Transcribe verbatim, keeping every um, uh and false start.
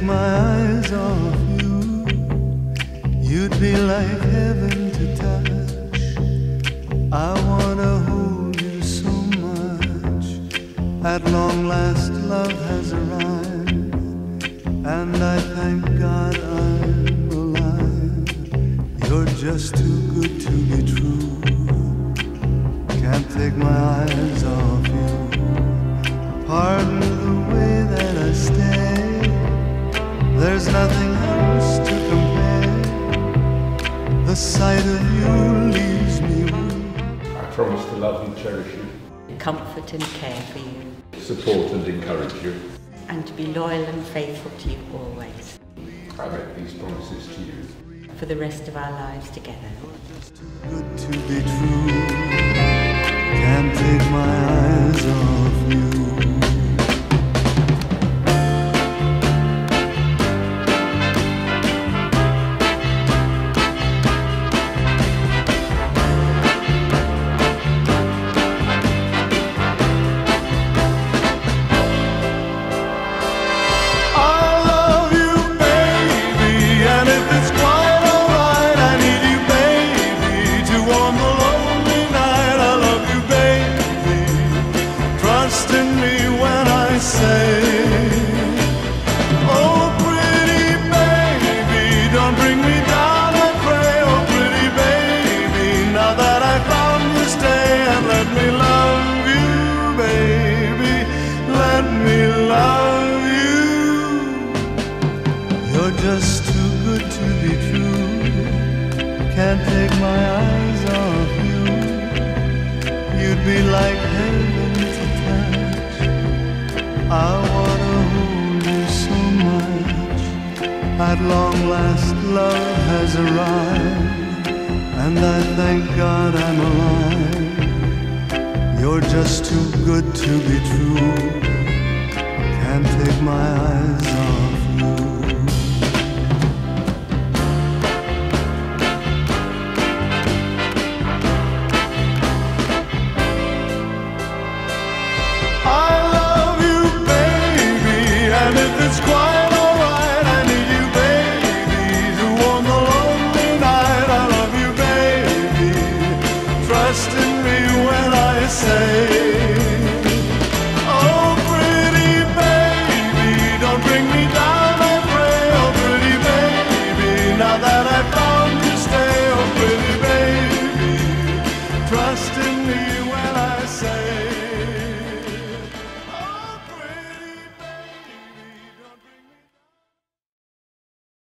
my eyes off you, you'd be like heaven to touch. I wanna hold you so much. At long last love has arrived, and I thank God I'm alive. You're just too good to be true. Can't take my eyes off you. Pardon the way that I stay. There's nothing else to compare. The sight of you leaves me weak. I promise to love and cherish you, comfort and care for you, support and encourage you. and to be loyal and faithful to you always, I make these promises to you for the rest of our lives together. Good to be true. Can't take my eyes off you. You're just too good to be true. Can't take my eyes off you. You'd be like heaven to touch. I wanna hold you so much. At long last love has arrived, and I thank God I'm alive. You're just too good to be true. Can't take my eyes off you.